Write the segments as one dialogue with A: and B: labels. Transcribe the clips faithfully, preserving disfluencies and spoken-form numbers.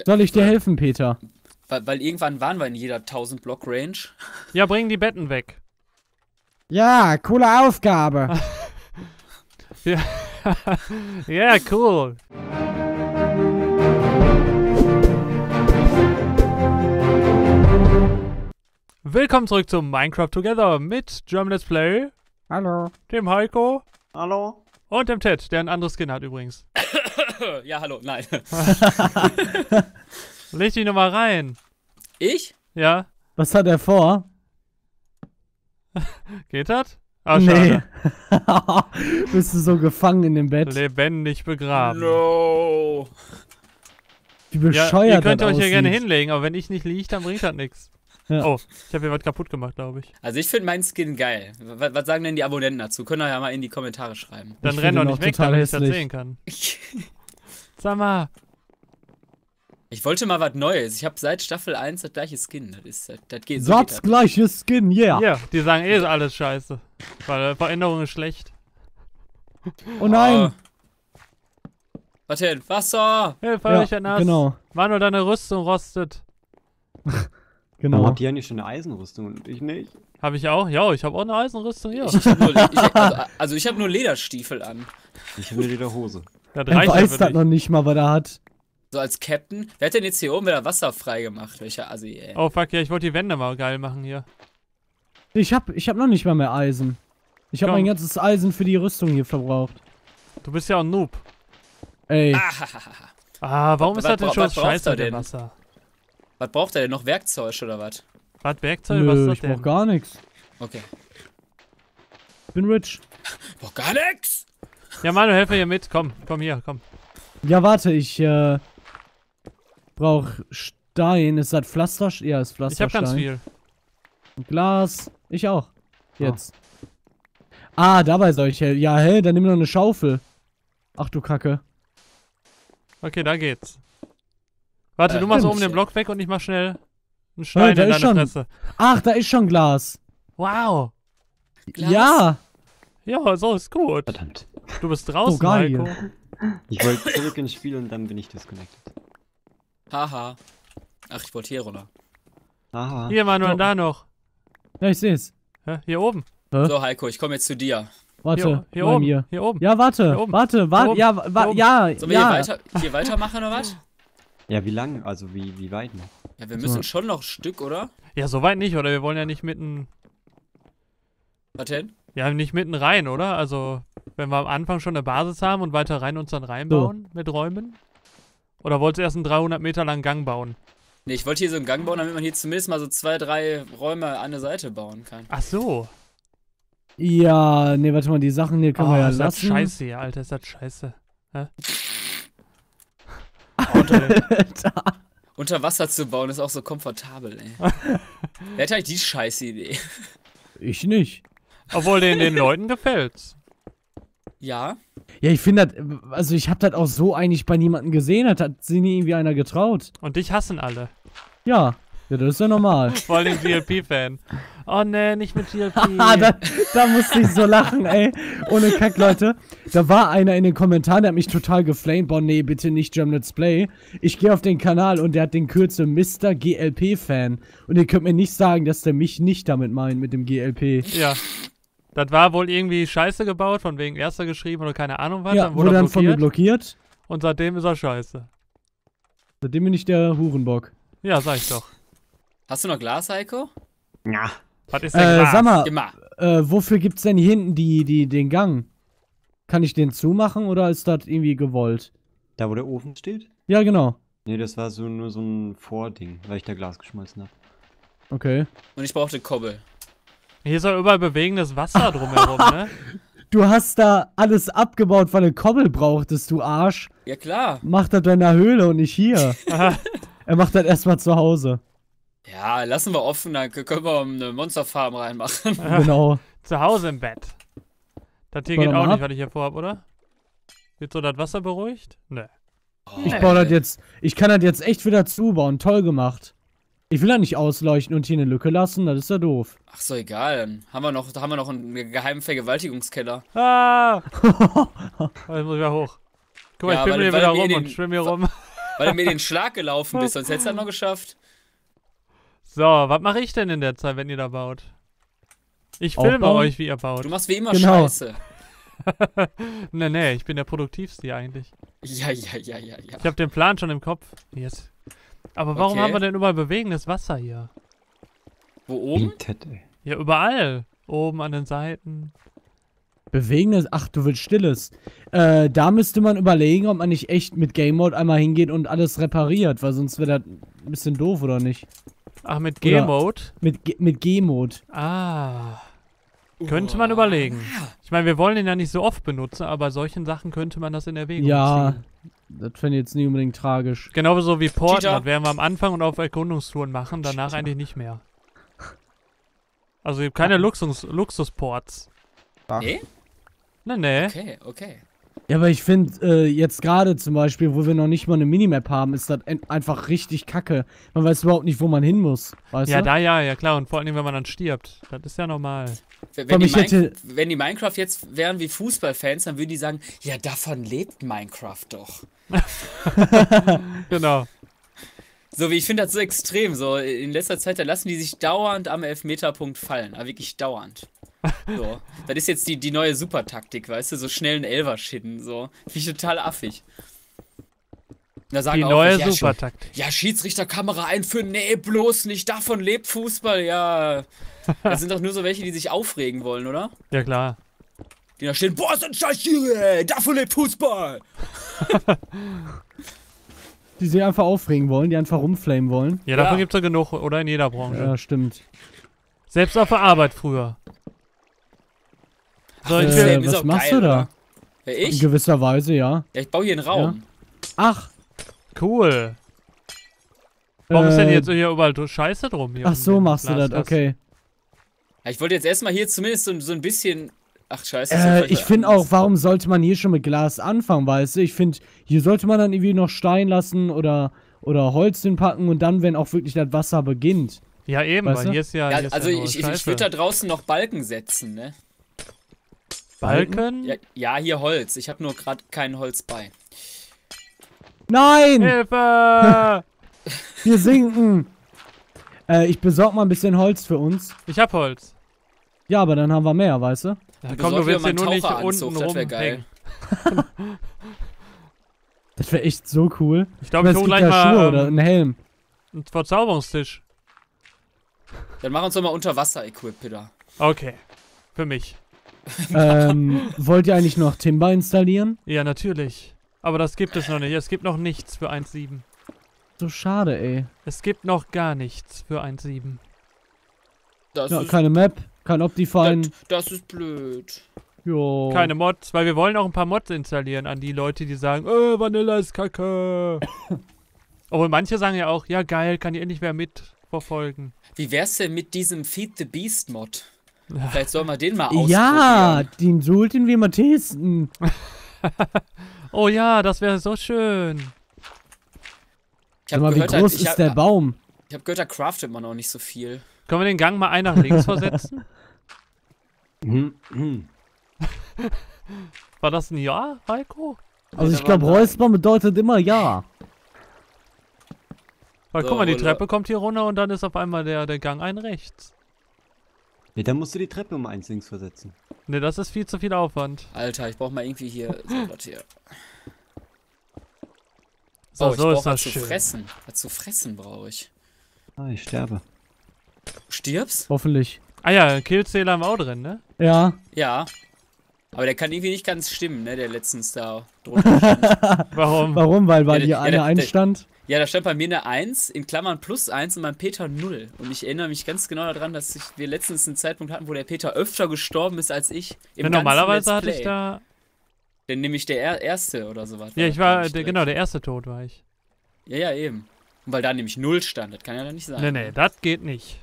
A: Soll ich dir helfen, Peter?
B: Weil, weil irgendwann waren wir in jeder tausend Block Range.
C: Ja, bring die Betten weg.
A: Ja, coole Aufgabe.
C: Ja, yeah, cool. Willkommen zurück zu Minecraft Together mit German Let's Play,
A: Hallo.
C: dem Heiko
D: Hallo?
C: und dem Ted, der ein anderes Skin hat übrigens.
B: Ja, hallo, nein.
C: Leg dich nochmal rein.
B: Ich?
C: Ja,
A: Was hat er vor?
C: geht das? Ah,
A: Nee.
C: schade.
A: Bist du so gefangen in dem Bett?
C: Lebendig begraben.
B: No.
A: Wie
C: Ja,
A: bescheuert
C: ihr könnt
A: das
C: euch ja
A: aussieht.
C: gerne hinlegen, aber wenn ich nicht liege, dann bringt das nichts.
A: Ja.
C: Oh, ich habe hier was kaputt gemacht, glaube ich.
B: Also ich finde meinen Skin geil. Was, was sagen denn die Abonnenten dazu? Könnt ihr ja mal in die Kommentare schreiben.
C: Dann
A: Ich
C: renn
A: find
C: doch
A: ihn
C: nicht
A: auch
C: weg,
A: total
C: damit ich das
A: hässlich.
C: sehen kann. Sag mal.
B: Ich wollte mal was Neues. Ich habe seit Staffel eins das gleiche Skin. Das, ist, das, das geht so.
A: Satz
B: geht das.
A: gleiches Skin, yeah.
C: Ja, die sagen eh alles scheiße. Weil äh, Veränderung ist schlecht.
A: Oh nein.
B: Was denn? Wasser!
C: Hilfe,
A: Ja,
C: ich werd nass.
A: genau,
C: Manu, deine Rüstung rostet.
D: Warum
A: genau.
D: habt ihr eigentlich schon eine Eisenrüstung und ich nicht?
C: Habe ich auch? Ja, ich habe auch eine Eisenrüstung hier.
B: Ich, ich hab nur, ich, also, also ich habe nur Lederstiefel an.
D: Ich habe eine Lederhose.
C: Das
A: Er
C: reicht ja
A: weiß
C: für
A: das
C: dich.
A: noch nicht mal, was er hat.
B: So als Captain. Wer hat denn jetzt hier oben wieder Wasser frei gemacht? Welcher Assi, ey.
C: Oh fuck, ja, ich wollte die Wände mal geil machen hier.
A: Ich hab, ich hab noch nicht mal mehr Eisen. Ich hab
C: Komm.
A: mein ganzes Eisen für die Rüstung hier verbraucht.
C: Du bist ja auch ein Noob.
A: Ey,
B: Ah,
C: Ah, warum
B: Was-
C: ist das denn
B: was-
C: schon
B: was braucht
C: scheiße
B: er
C: mit dem
B: denn?
C: Wasser?
B: was braucht er denn noch? Werkzeug oder was?
C: Was, Werkzeug, was ist
A: nö,
C: das
A: ich brauch
C: denn?
A: gar nichts.
B: Okay.
A: Bin rich.
B: Boah, gar nix!
C: Ja, Manu, helfe hier mit. Komm, komm hier, komm.
A: Ja, warte, ich, äh, brauch Stein. Ist das Pflaster? Ja, ist
C: Ich
A: Pflasterstein.
C: habe ganz viel.
A: Glas. Ich auch. Jetzt. Ah, dabei soll ich helfen. Ja, hä, dann nimm noch eine Schaufel. Ach du Kacke.
C: Okay, da geht's. Warte,
B: Äh,
C: du machst
A: stimmt.
C: oben den Block weg und ich mach schnell einen Stein
A: da
C: in
A: ist
C: deine
A: schon.
C: Fresse.
A: Ach, da ist schon Glas.
C: Wow.
B: Glas?
A: Ja.
C: Ja, so ist gut.
D: Verdammt.
C: Du bist draußen,
A: Oh, geil.
C: Heiko.
D: Ich wollte zurück ins Spiel und dann bin ich disconnected.
B: Haha. Ach, ich wollte hier runter.
D: Aha.
C: Hier, Manu,
A: Oh.
C: und da noch.
A: Ja, ich seh's.
C: Hä? Hier oben.
A: Hä?
B: So, Heiko, ich komme jetzt zu dir.
A: Warte,
C: Hier, hier
A: bei
C: oben.
A: mir.
C: Hier oben.
A: Ja, warte,
C: Hier oben.
A: warte,
C: Hier
A: warte,
C: oben.
A: ja, wa
C: Hier oben.
A: ja,
B: Sollen wir
A: ja.
B: hier, weiter, hier weitermachen oder was?
D: Ja, wie lang? Also wie, wie weit noch?
B: Ja, wir müssen schon noch ein Stück, oder?
C: Ja, soweit nicht, oder? Wir wollen ja nicht mitten.
B: Was denn?
C: Ja, nicht mitten rein, oder? Also, wenn wir am Anfang schon eine Basis haben und weiter rein uns dann reinbauen mit Räumen? Oder wolltest du erst einen dreihundert Meter langen Gang bauen?
B: Ne, ich wollte hier so einen Gang bauen, damit man hier zumindest mal so zwei, drei Räume an der Seite bauen kann.
C: Ach so.
A: Ja, nee, warte mal, die Sachen hier können
C: Oh,
A: wir ja
C: ist das
A: lassen.
C: scheiße hier, Alter, ist das scheiße. Hä?
A: Alter.
B: Unter Wasser zu bauen ist auch so komfortabel, ey. Wer hat eigentlich die scheiß Idee?
A: Ich nicht.
C: Obwohl den, den Leuten gefällt's.
B: Ja?
A: Ja, ich finde das, also ich hab das auch so eigentlich bei niemandem gesehen, hat hat sich nie irgendwie einer getraut.
C: Und dich hassen alle.
A: Ja, ja, das ist ja normal.
C: Vor allem G L P-Fan. Oh ne, nicht mit G L P.
A: Ah, da, da musste ich so lachen, ey. Ohne Kack, Leute. Da war einer in den Kommentaren, der hat mich total geflamed. Boah, nee, bitte nicht German Let's Play. Ich gehe auf den Kanal und der hat den Kürzel Mister G L P-Fan. Und ihr könnt mir nicht sagen, dass der mich nicht damit meint, mit dem G L P.
C: Ja. Das war wohl irgendwie scheiße gebaut, von wegen Erster geschrieben oder keine Ahnung was.
A: Ja,
C: dann
A: wurde
C: wurde er
A: dann von mir
C: blockiert.
A: blockiert.
C: Und seitdem ist er scheiße.
A: Seitdem bin ich der Hurenbock.
C: Ja, sag ich doch.
B: Hast du noch Glas, Heiko?
D: Ja.
C: Was ist denn
A: Äh,
C: Glas?
A: sag mal,
B: Immer.
A: äh, wofür gibt's denn hier hinten die, die, den Gang? Kann ich den zumachen oder ist das irgendwie gewollt?
D: Da wo der Ofen steht?
A: Ja, genau.
D: Nee, das war so nur so ein Vording, weil ich da Glas geschmolzen habe.
A: Okay.
B: Und ich brauchte Kobbel.
C: Hier ist doch überall bewegendes Wasser drumherum, ne?
A: Du hast da alles abgebaut, weil du Kobbel brauchtest, du Arsch.
B: Ja, klar.
A: Mach das in der Höhle und nicht hier.
C: Aha.
A: Er macht das erstmal zu Hause.
B: Ja, lassen wir offen, dann können wir eine Monsterfarm reinmachen.
A: Genau.
C: Zu Hause im Bett. Das hier
A: Warte
C: geht
A: mal
C: auch nicht,
A: ab.
C: was ich hier vorhab, oder? Wird so das Wasser beruhigt? Ne.
A: Ich baue das jetzt. Ich kann das jetzt echt wieder zubauen. Toll gemacht. Ich will da nicht ausleuchten und hier eine Lücke lassen, das ist ja doof.
B: Ach so, egal. Dann haben wir noch, da haben wir noch einen geheimen Vergewaltigungskeller.
C: Ah! Oh, jetzt muss ich wieder hoch. Guck mal,
B: Ja,
C: ich schwimme
B: weil-
C: hier
B: weil
C: wieder
B: wir
C: rum
B: den-
C: und schwimme hier rum.
B: Weil du mir den Schlag gelaufen bist, sonst hättest du das noch geschafft.
C: So, was mache ich denn in der Zeit, wenn ihr da baut? Ich filme
A: Aufbauen?
C: euch, wie ihr baut.
B: Du machst wie immer
A: Genau.
B: Scheiße.
C: nee, nee, ich bin der Produktivste hier eigentlich.
B: Ja, ja, ja, ja, ja.
C: Ich habe den Plan schon im Kopf. Yes. Aber warum
B: Okay.
C: haben wir denn überall bewegendes Wasser hier?
B: Wo oben?
D: Bietet, ey.
C: Ja, überall. Oben an den Seiten.
A: Bewegendes, ach, du willst Stilles. Äh, da müsste man überlegen, ob man nicht echt mit Game Mode einmal hingeht und alles repariert, weil sonst wäre das ein bisschen doof, oder nicht?
C: Ach, mit
A: Oder-
C: G-Mode?
A: Mit, G- mit G-Mode.
C: Ah. Könnte man überlegen. Ich meine, wir wollen den ja nicht so oft benutzen, aber bei solchen Sachen könnte man das in Erwägung
A: Ja,
C: ziehen.
A: das fände ich jetzt nicht unbedingt tragisch.
C: Genauso wie Porten,
B: Cheater.
C: das werden wir am Anfang und auf Erkundungstouren machen, danach
A: Cheater.
C: eigentlich nicht mehr. Also keine Luxus, Luxusports.
B: Nee?
C: Ne, ne.
B: Okay, okay.
A: Ja, aber ich finde, äh, jetzt gerade zum Beispiel, wo wir noch nicht mal eine Minimap haben, ist das en- einfach richtig kacke. Man weiß überhaupt nicht, wo man hin muss, weißt
C: Ja,
A: du?
C: da ja, ja klar. Und vor allem, wenn man dann stirbt. Das ist ja normal.
B: Wenn,
A: Komm,
B: die
A: ich hätte-
B: Minecraft, wenn die Minecraft jetzt wären wie Fußballfans, dann würden die sagen, ja, davon lebt Minecraft doch.
C: Genau.
B: So, wie ich finde das so extrem. So, in letzter Zeit, da lassen die sich dauernd am Elfmeterpunkt fallen. Aber wirklich dauernd. So. Das ist jetzt die, die neue Supertaktik, weißt du? So schnell einen Elfer schitten. So. Finde ich total affig. Da sagen
C: Die
B: auch
C: neue
B: welche, ja,
C: Supertaktik.
B: Ja, Schiedsrichterkamera einführen. Nee, bloß nicht. Davon lebt Fußball. Ja. Das sind doch nur so welche, die sich aufregen wollen, oder?
C: Ja, klar.
B: Die da stehen, boah, so ein Scheiß hier, davon lebt Fußball.
A: Die sich einfach aufregen wollen, die einfach rumflamen wollen.
C: Ja, davon
B: Ja.
C: gibt's ja genug. Oder in jeder Branche.
A: Ja, stimmt.
C: Selbst auf der Arbeit früher. So, ich
A: Äh,
C: will,
B: Flame ist
A: was
B: auch
A: machst
B: geil,
A: du da?
B: oder? Wer,
A: In
B: ich?
A: gewisser Weise, ja.
B: Ja, ich baue hier einen Raum.
A: Ach,
C: cool. Warum ist denn
A: äh,
C: jetzt hier überall so Scheiße drum? Hier
A: ach
C: um
A: so
C: den
A: machst du das,
C: Glaskasten?
A: okay.
B: Ja, ich wollte jetzt erstmal hier zumindest so, so ein bisschen. Ach, scheiße. das
A: Äh,
B: ist
A: ich
B: vielleicht
A: finde
B: anders.
A: auch, warum sollte man hier schon mit Glas anfangen, weißt du? Ich finde, hier sollte man dann irgendwie noch Stein lassen oder, oder Holz hinpacken und dann, wenn auch wirklich das Wasser beginnt.
C: Ja, eben,
A: Weißt
C: weil
A: du?
C: hier ist ja.
B: Ja,
C: hier ist
B: also
C: ja nur
B: ich, ich, ich
C: Scheiße.
B: würde da draußen noch Balken setzen, ne?
C: Balken?
B: Ja, ja hier Holz. Ich habe nur gerade kein Holz bei.
A: Nein!
C: Hilfe!
A: Wir sinken! äh, ich besorg mal ein bisschen Holz für uns.
C: Ich hab Holz.
A: Ja, aber dann haben wir mehr, weißt du?
C: Ja,
B: Besorg
C: komm, du
B: mir
C: willst
B: mal
C: hier nur
B: einen
C: nicht
B: Taucheranzug,
C: unten
B: das wär geil.
C: rumhängen.
A: Das wäre echt so cool.
C: Ich glaube, ich
A: es
C: hol
A: gibt
C: gleich
A: ja Schuhe
C: mal
A: oder
C: ähm,
A: einen Helm.
C: einen Verzauberungstisch.
B: Dann mach uns doch mal Unterwasser-Equip, bitte.
C: Okay. Für mich.
A: ähm, wollt ihr eigentlich noch Timber installieren?
C: Ja, natürlich. Aber das gibt es noch nicht. Es gibt noch nichts für eins Punkt sieben.
A: So schade, ey.
C: Es gibt noch gar nichts für eins Punkt sieben.
B: Das,
A: Ja,
B: ist,
A: keine Map, kein
B: das,
A: Optifine.
B: das ist blöd.
A: Jo.
C: Keine Mods, weil wir wollen auch ein paar Mods installieren an die Leute, die sagen, äh, Vanilla ist kacke. Obwohl manche sagen ja auch, ja geil, kann die endlich wer mitverfolgen.
B: Wie wär's denn mit diesem Feed the Beast Mod? Vielleicht sollen wir den mal ausprobieren.
A: Ja, den sollten wir mal testen.
C: Oh ja, das wäre so schön.
B: Ich
A: Sag
B: habe
A: mal, wie
B: gehört,
A: groß
B: ich
A: ist
B: hab,
A: der Baum?
B: ich hab gehört, da craftet man auch nicht so viel.
C: Können wir den Gang mal ein nach links versetzen?
D: Hm, hm.
C: War das ein Ja, Heiko?
A: Also
B: da
A: ich glaube,
B: war-
A: Räuspern bedeutet immer ja.
C: Weil
B: So,
C: guck mal, die
B: Ole.
C: Treppe kommt hier runter und dann ist auf einmal der, der Gang ein rechts.
D: Nee, dann musst du die Treppe um eins links versetzen.
C: Ne, das ist viel zu viel Aufwand.
B: Alter, ich brauch mal irgendwie hier so was hier.
C: So,
B: Oh, ich
C: so
B: brauch
C: ist
B: was
C: das
B: zu
C: schön.
B: fressen. Was zu fressen brauche ich.
D: Ah, ich sterbe.
B: Du stirbst?
A: Hoffentlich.
C: Ah ja, Killzähler haben wir auch drin, ne?
A: Ja.
B: Ja. Aber der kann irgendwie nicht ganz stimmen, ne? Der letztens da drunter stand.
C: Warum?
A: Warum? Weil bei
B: Ja,
A: dir
B: der-
A: eine
B: der-
A: einstand?
B: Ja, da stand bei mir eine eins, in Klammern plus eins und beim Peter null. Und ich erinnere mich ganz genau daran, dass ich, wir letztens einen Zeitpunkt hatten, wo der Peter öfter gestorben ist als ich. Im
C: Ja,
B: ganzen
C: normalerweise
B: Let's
C: hatte ich
B: Play.
C: da.
B: Denn nämlich der er Erste oder sowas.
C: Ja,
B: das,
C: ich war,
B: glaub ich,
C: der,
B: direkt.
C: genau, der erste Tod war ich.
B: Ja, ja, eben. Und weil da nämlich null stand, das kann ja dann nicht sein.
C: Nee, nee, das geht nicht.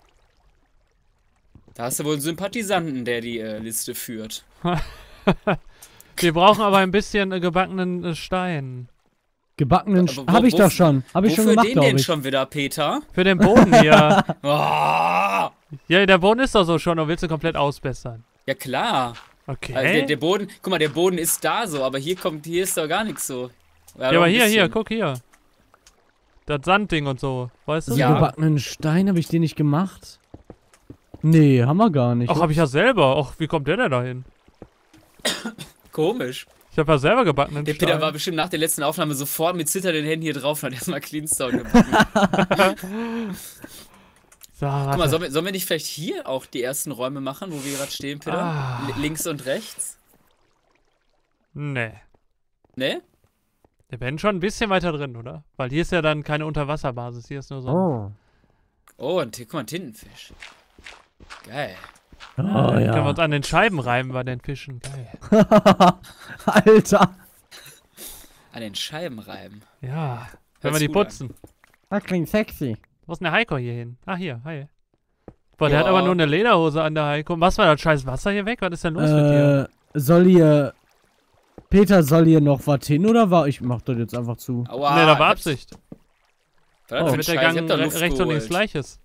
B: Da hast du wohl einen Sympathisanten, der die äh, Liste führt.
C: Wir brauchen aber ein bisschen äh, gebackenen äh, Stein.
A: Gebackenen.
B: Aber wo-
A: Hab ich
B: wo-
A: doch schon. Hab ich schon
B: Wofür
A: gemacht,
B: den
A: glaube
B: denn
A: ich.
B: schon wieder, Peter?
C: Für den Boden hier.
B: Oh,
C: Ja, der Boden ist doch so schon, und willst du komplett ausbessern.
B: ja klar.
C: Okay.
B: Also der, der Boden, guck mal, der Boden ist da so, aber hier kommt, hier ist doch gar nichts so.
C: ja,
B: doch
C: aber
B: ein
C: hier, hier,
B: bisschen.
C: guck hier. Das Sandding und so, weißt du?
A: Also
B: Ja.
A: gebackenen Stein, habe ich den nicht gemacht? Nee, haben wir gar nicht.
C: Ach, hab ich ja selber. Ach, wie kommt der denn da hin?
B: Komisch.
C: Ich hab ja selber gebackenen
B: Der
C: Stein.
B: Peter war bestimmt nach der letzten Aufnahme sofort mit zitternden Händen hier drauf und hat erstmal Cleanstone gebacken.
C: So,
B: Guck mal,
C: warte.
B: sollen wir, sollen wir nicht vielleicht hier auch die ersten Räume machen, wo wir gerade stehen, Peter?
C: Ah.
B: L- links und rechts?
C: Nee.
B: Ne?
C: Wir werden schon ein bisschen weiter drin, oder? Weil hier ist ja dann keine Unterwasserbasis. Hier ist nur so.
A: Oh.
B: Oh, und guck mal, ein Tintenfisch. Geil.
A: Oh
C: Können wir
A: ja.
C: uns an den Scheiben reiben bei den Fischen. Geil.
A: Alter.
B: An den Scheiben reiben.
C: Ja.
B: Hört
C: Wenn wir
B: sich
C: die
B: gut an.
C: putzen.
A: Das klingt sexy.
C: Wo ist denn der Heiko hier hin? Ah, hier. Hi. Boah, der
B: Ja.
C: hat aber nur eine Lederhose an, der Heiko. Was war das scheiß Wasser hier weg? Was ist denn los mit dir?
A: Äh, soll hier... Peter, soll hier noch was hin oder war... Ich mach das jetzt einfach zu.
B: Aua.
C: Nee, da
B: ich
C: war
B: hab's-
C: Absicht.
B: Was
A: Oh.
B: oh,
C: Damit der Gang
B: da
C: re
B: Luft
C: rechts und links
B: geholt.
C: gleich ist.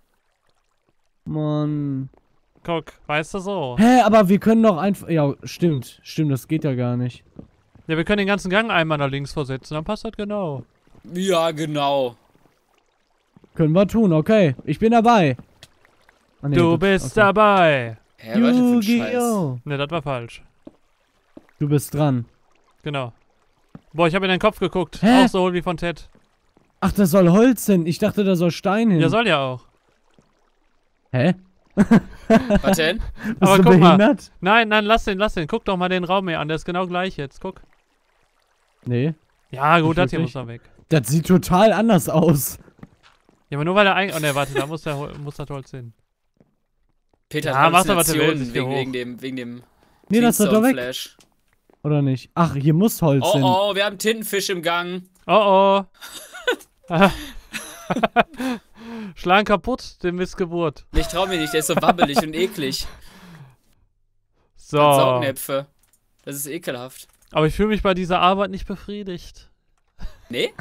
A: Mann.
C: Guck, weißt du so.
A: Hä, aber wir können doch einfach... Ja, stimmt. Stimmt, das geht ja gar nicht.
C: Ja, wir können den ganzen Gang einmal nach links versetzen, dann passt das genau.
B: Ja, genau.
A: Können wir tun, okay. Ich bin dabei. Ah, nee,
C: Du
A: das-
C: bist
A: okay.
C: dabei.
B: Hä, was für ein Scheiß.
A: Yu-Gi-Oh!
C: Ne, das war falsch.
A: Du bist dran.
C: Genau. Boah, ich habe in deinen Kopf geguckt.
A: Hä?
C: Auch so wie von Ted.
A: Ach, das soll Holz hin. Ich dachte, da soll Stein hin.
C: Ja, soll ja auch.
A: Hä?
B: Was denn?
A: Bist
C: Aber
A: du
C: guck mal.
A: behindert?
C: Nein, nein, lass den, lass den. Guck doch mal den Raum hier an, der ist genau gleich jetzt. Guck.
A: Nee.
C: Ja, gut,
A: Nicht
C: das hier
A: wirklich.
C: muss da weg.
A: Das sieht total anders aus.
C: Ja, aber nur weil er eigentlich. Oh ne, warte, da muss, der, Hol- muss das Holz hin.
B: Peter
C: Ja,
B: hat
C: mach doch, was du
B: Halluzinationen
C: willst, ich geh
B: wegen,
C: hoch.
B: wegen dem, wegen dem
A: Nee, das ist doch weg.
B: Flash.
A: Oder nicht? Ach, hier muss Holz
B: Oh
A: hin.
B: oh, wir haben Tintenfisch im Gang.
C: Oh oh. Schlagen kaputt, den Missgeburt.
B: Ich trau mir nicht, der ist so wabbelig und eklig.
C: So.
B: Hat Saugnäpfe. Das ist ekelhaft.
C: Aber ich fühle mich bei dieser Arbeit nicht befriedigt.
B: Nee?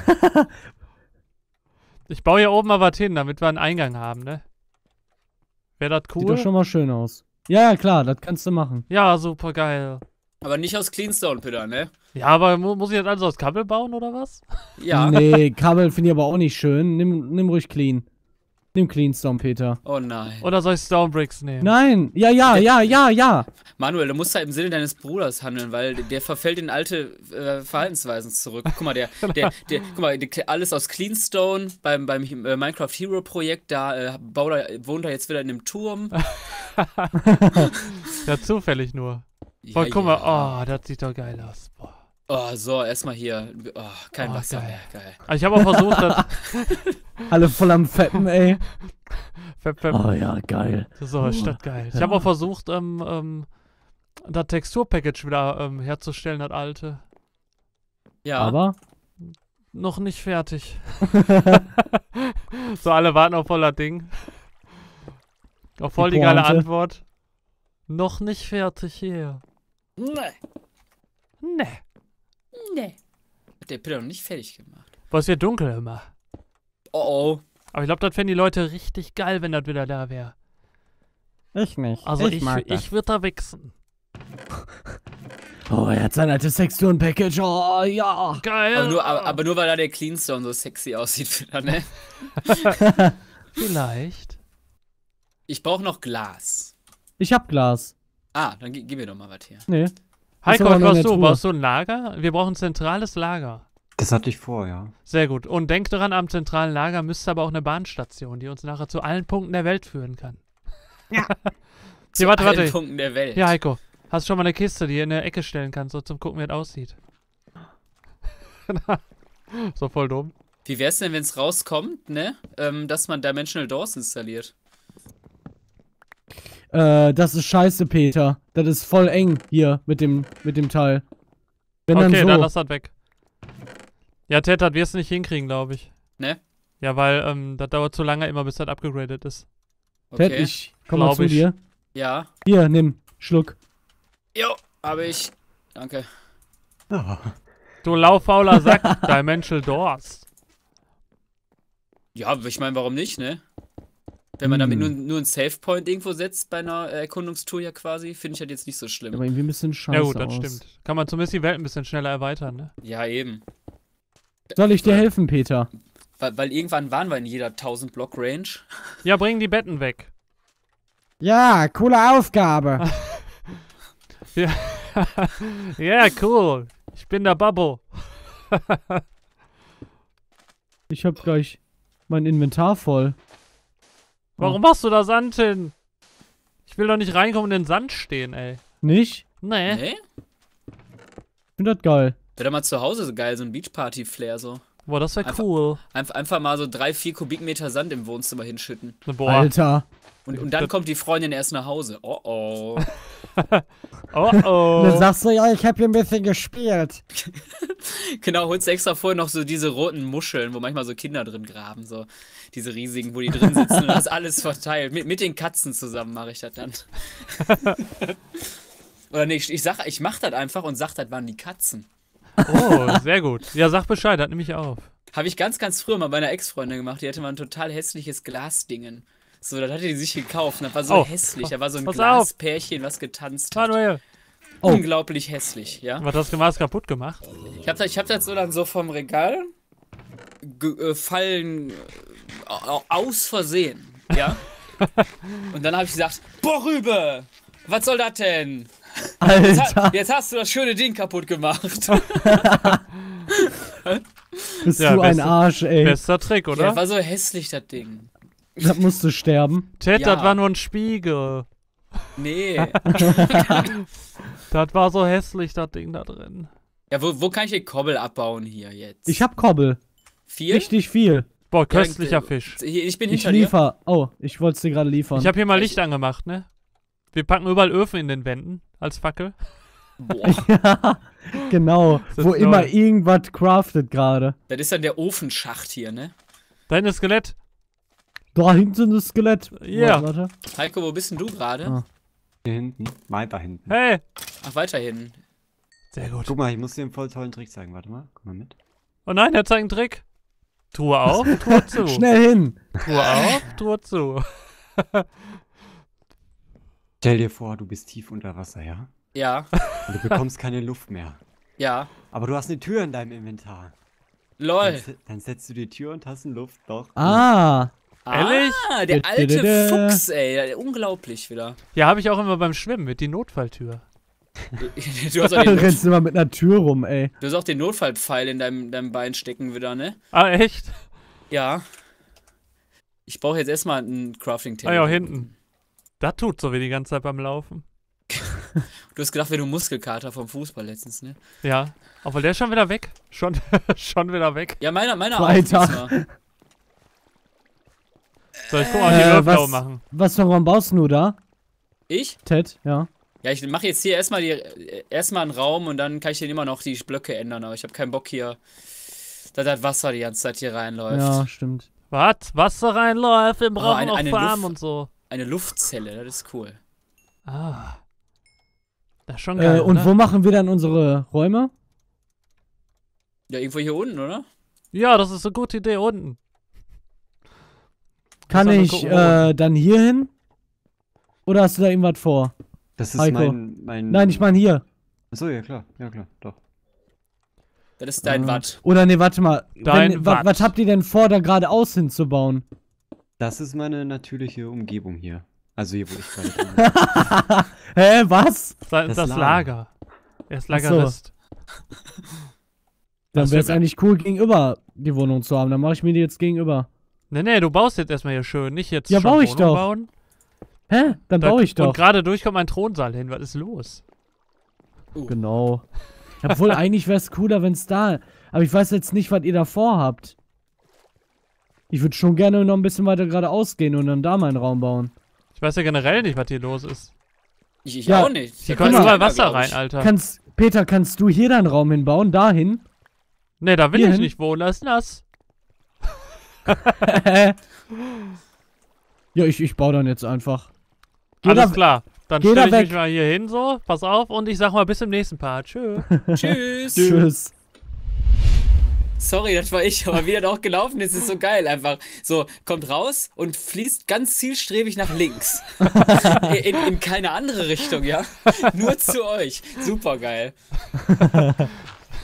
C: Ich baue hier oben mal was hin, damit wir einen Eingang haben, ne? Wäre das
A: Sieht doch
C: cool?
A: schon mal schön aus. Ja, ja, klar, das kannst du machen.
C: Ja, super geil.
B: Aber nicht aus Cleanstone, Peter, ne?
C: Ja, aber mu muss ich jetzt alles aus Kabel bauen, oder was?
B: Ja.
A: Nee, Kabel finde ich aber auch nicht schön. Nimm, nimm ruhig clean. Nimm Cleanstone, Peter.
B: Oh nein.
C: Oder soll ich Stonebricks nehmen?
A: Nein, ja, ja, ja, ja, ja.
B: Manuel, du musst halt im Sinne deines Bruders handeln, weil der verfällt in alte äh, Verhaltensweisen zurück. Guck mal, der, der, der, guck mal, der, alles aus Cleanstone beim, beim äh, Minecraft Hero Projekt, da, äh, baut er, wohnt er jetzt wieder in einem Turm.
C: Ja, zufällig nur.
B: Ja,
C: Boah, guck
B: ja.
C: mal, oh, das sieht doch geil aus. Boah.
B: Oh, so, erstmal hier. Oh, kein
C: Oh,
B: Wasser
C: geil.
B: mehr. Geil.
C: Also ich habe auch versucht, das.
A: Alle voll am Fetten, ey.
C: Fep, fep.
A: Oh ja, geil.
C: So, ist das geil. Ich habe auch versucht, ähm, ähm, das Texturpackage wieder ähm, herzustellen, das alte.
B: Ja.
A: Aber
C: Noch nicht fertig. So, alle warten auf voller Ding. Auf voll die,
A: Die
C: geile
A: Pointe.
C: Antwort. Noch nicht fertig hier.
B: Nee.
C: Ne.
B: Nee. Hat der Peter noch nicht fertig gemacht.
C: Boah, es wird dunkel immer.
B: Oh oh.
C: Aber ich glaube, das fänden die Leute richtig geil, wenn das wieder da wäre.
A: ich nicht.
C: Also ich,
A: mag das.
C: ich würde da wichsen.
A: Oh, er hat sein altes Texturen-Package. Oh, ja.
C: Geil.
B: Aber nur, aber, aber nur weil da der Cleanstone so sexy aussieht, Peter, ne?
C: Vielleicht.
B: Ich brauche noch Glas.
A: Ich hab Glas.
B: Ah, dann gi- gib mir doch mal was hier.
A: Nee.
C: Heiko,
A: aber
C: was
A: nur
C: brauchst
A: eine
C: du?
A: Truhe.
C: Brauchst du ein Lager? Wir brauchen ein zentrales Lager.
D: Das hatte ich vor, ja.
C: Sehr gut. Und denk daran, am zentralen Lager müsste aber auch eine Bahnstation, die uns nachher zu allen Punkten der Welt führen kann. Ja.
B: Zu
C: Hier, warte,
B: allen
C: warte.
B: Punkten der Welt.
C: Ja, Heiko. Hast du schon mal eine Kiste, die ihr in der Ecke stellen kannst, so zum Gucken, wie es aussieht? So voll dumm.
B: Wie wär's denn, wenn es rauskommt, ne? Ähm, dass man Dimensional Doors installiert?
A: Äh, das ist scheiße, Peter. Das ist voll eng hier mit dem, mit dem Teil. Wenn
C: Okay,
A: dann so.
C: dann lass das weg. Ja, Ted, das wirst du nicht hinkriegen, glaube ich.
B: Ne?
C: Ja, weil ähm, das dauert zu lange immer, bis das upgegradet ist.
A: Ted,
B: Okay.
A: ich komm mal
C: Glaub
A: zu
C: ich.
A: dir.
B: Ja.
A: Hier, nimm. Schluck.
B: Jo, habe ich. Danke.
D: Ja.
C: Du laufauler Sack, Dimensional Doors.
B: Ja, aber ich meine, warum nicht, ne? Wenn man damit
A: Hm.
B: nur, nur einen Save-Point irgendwo setzt bei einer Erkundungstour ja quasi, finde ich halt jetzt nicht so schlimm.
A: Aber irgendwie ein bisschen scheiße
C: Ja gut, das
A: aus.
C: stimmt. Kann man zumindest die Welt ein bisschen schneller erweitern, ne?
B: Ja, eben.
A: Soll ich dir helfen, Peter?
B: Weil, weil irgendwann waren wir in jeder tausend Block Range.
C: Ja, bring die Betten weg.
A: Ja, coole Aufgabe.
C: Ja, ja, cool. Ich bin der Babbo.
A: Ich hab gleich mein Inventar voll.
C: Warum machst du da Sand hin? Ich will doch nicht reinkommen und in den Sand stehen, ey.
A: Nicht?
C: Nee.
B: Nee?
A: Ich find das geil.
B: Wäre doch mal zu Hause so geil, so ein Beachparty-Flair so.
C: Boah, das wäre
B: Einfach-
C: cool.
B: Einfach, einfach mal so drei, vier Kubikmeter Sand im Wohnzimmer hinschütten.
C: Boah.
A: Alter.
B: Und, und dann kommt die Freundin erst nach Hause. Oh oh.
C: Oh
A: Und dann
C: oh.
A: sagst du, ja, ich hab hier ein bisschen gespielt.
B: Genau, holst extra vorher noch so diese roten Muscheln, wo manchmal so Kinder drin graben. So diese riesigen, wo die drin sitzen und das alles verteilt. Mit, mit den Katzen zusammen mache ich das dann. Oder nicht, ich sag, ich mach das einfach und sag, das waren die Katzen.
C: Oh, sehr gut. Ja, sag Bescheid, das nehme ich auf.
B: Habe ich ganz, ganz früher mal bei einer Ex-Freundin gemacht. Die hatte mal ein total hässliches Glasdingen. So, das hatte die sich gekauft. Und das war so
C: Oh,
B: hässlich. Da war so ein
C: pass
B: Glaspärchen, was getanzt hat.
C: Manuel,
A: Oh.
B: Unglaublich hässlich, ja.
C: was hast du gemacht? Kaputt gemacht?
B: Ich hab, das, ich hab das so dann so vom Regal ge- äh, fallen äh, au- aus Versehen, ja. Und dann habe ich gesagt, boah, Rübe, was soll das denn? Jetzt,
A: Alter,
B: ha- jetzt hast du das schöne Ding kaputt gemacht.
A: bist
C: Ja,
A: du ein
C: beste-
A: Arsch, ey.
C: Bester Trick,
B: Ja,
C: oder?
B: das war so hässlich, das Ding.
A: Das musst du sterben.
C: Ted,
B: Ja.
C: das war nur ein Spiegel.
B: Nee.
C: Das war so hässlich, das Ding da drin.
B: Ja, wo, wo kann ich den Kobbel abbauen hier jetzt?
A: Ich hab Kobbel.
B: Viel?
A: Richtig viel.
C: Boah, köstlicher
B: Ja,
C: Fisch.
B: Hier, ich bin
A: Ich
B: hinter dir.
A: liefer. Oh, ich wollte es dir gerade liefern.
C: Ich habe hier mal
B: Echt?
C: Licht angemacht, ne? Wir packen überall Öfen in den Wänden als Fackel.
B: Boah,
A: Ja, genau.
C: Das
A: Wo
C: ist
A: immer
C: neu.
A: irgendwas craftet gerade.
B: das ist dann der Ofenschacht hier, ne?
C: Da hinten ist Skelett.
A: Da hinten das Skelett.
C: Ja.
A: Warte.
B: Heiko, wo bist denn du gerade?
A: Ah.
D: Hier hinten. Weiter hinten.
C: Hey.
B: Ach, weiterhin.
C: Sehr gut.
D: Guck mal, ich muss dir einen voll tollen Trick zeigen. Warte mal, guck mal mit.
C: Oh nein, er zeigt einen Trick. Truhe auf, Truhe zu.
A: Schnell hin.
C: Truhe auf, Truhe zu.
D: Stell dir vor, du bist tief unter Wasser, ja?
B: Ja,
D: Und du bekommst keine Luft mehr.
B: ja.
D: Aber du hast eine Tür in deinem Inventar. Dann,
B: Lol.
D: se- dann setzt du die Tür und hast ein Luftloch.
A: Ah.
C: Ehrlich?
B: Ah, der alte
A: Didididä.
B: Fuchs, ey. Unglaublich wieder.
C: Ja, habe ich auch immer beim Schwimmen mit die Notfalltür.
B: Du hast auch
A: Du
B: den,
A: rennst immer mit einer Tür rum, ey.
B: du hast auch den Notfallpfeil in deinem, deinem Bein stecken wieder, ne?
C: Ah, echt?
B: Ja. Ich brauche jetzt erstmal ein Crafting-Table.
C: Ah ja, hinten. Das tut so wie die ganze Zeit beim Laufen.
B: Du hast gedacht, wenn du Muskelkater vom Fußball letztens, ne?
C: Ja. Aber der ist schon wieder weg. Schon, schon wieder weg.
B: Ja, meiner, meiner auch.
A: Freitag.
B: diesmal.
C: So, ich guck mal, die
A: Äh,
C: Löffel
A: was,
C: machen.
A: was für einen Raum baust du da?
B: Ich?
A: Ted, ja.
B: Ja, ich mache jetzt hier erstmal die äh, erstmal einen Raum und dann kann ich den immer noch die Blöcke ändern, aber ich habe keinen Bock hier, dass das Wasser die ganze Zeit hier reinläuft.
A: Ja, stimmt.
C: Was? Wasser reinläuft, wir brauchen
B: eine-
C: auch
B: eine
C: Farm
B: Luft-
C: und so.
B: Eine Luftzelle, das ist cool.
C: Ah. Das ist schon geil,
A: Äh, und
C: oder?
A: wo machen wir dann unsere Räume?
B: Ja, irgendwo hier unten, oder?
C: Ja, das ist eine gute Idee, unten.
A: Kann
C: Muss man
A: ich
C: gucken, wo
A: äh, dann hier hin? Oder hast du da irgendwas vor?
D: Das ist
A: Heiko.
D: mein, mein...
A: Nein, ich meine hier.
D: Achso, ja klar. Ja klar, doch.
B: Das ist dein
A: Äh,
B: Watt.
A: Oder ne, warte mal.
C: Dein
A: Wenn, wa,
C: Watt.
A: was habt ihr denn vor, da geradeaus hinzubauen?
D: Das ist meine natürliche Umgebung hier. Also hier, wo ich gerade bin.
A: Hä, was?
C: Das,
D: Das
C: das
D: Lager.
C: Lager. Er ist
A: Ach so.
C: Lagerist.
A: Dann
C: Das
A: wäre es
C: stimmt.
A: eigentlich cool, gegenüber die Wohnung zu haben. Dann mache ich mir die jetzt gegenüber.
C: Nee, nee, du baust jetzt erstmal hier schön. Nicht jetzt
A: Ja,
C: schon
A: bau ich
C: Wohnung
A: doch.
C: bauen.
A: Hä? Dann
C: Da-
A: baue ich
C: Und
A: doch.
C: gerade durch kommt mein Thronsaal hin. Was ist los?
A: Genau. Obwohl, eigentlich wäre es cooler, wenn es da... Aber ich weiß jetzt nicht, was ihr da vorhabt. Ich würde schon gerne noch ein bisschen weiter geradeaus gehen und dann da meinen Raum bauen.
C: Ich weiß ja generell nicht, was hier los ist.
B: Ich, ich
A: Ja,
B: auch nicht.
C: Hier
B: Da
C: kommt
B: kommt
C: überall
B: keiner,
C: Wasser
B: glaub
C: rein,
B: ich.
C: Alter.
A: Kannst, Peter, kannst du hier deinen Raum hinbauen? Dahin?
C: Nee, da will
A: Hier
C: ich
A: hin?
C: nicht wohnen. Das ist nass.
A: Ja, ich, ich baue dann jetzt einfach. Geh
C: Alles
A: da,
C: klar. Dann
A: geh da
C: stelle ich mich
A: weg.
C: mal hier hin so. Pass auf. Und ich sag mal bis im nächsten Part. Tschö.
B: Tschüss.
A: Tschüss.
B: Sorry, das war ich, aber wie das auch gelaufen ist, ist so geil. Einfach so, kommt raus und fließt ganz zielstrebig nach links. in, in keine andere Richtung, ja. Nur zu euch. Super geil.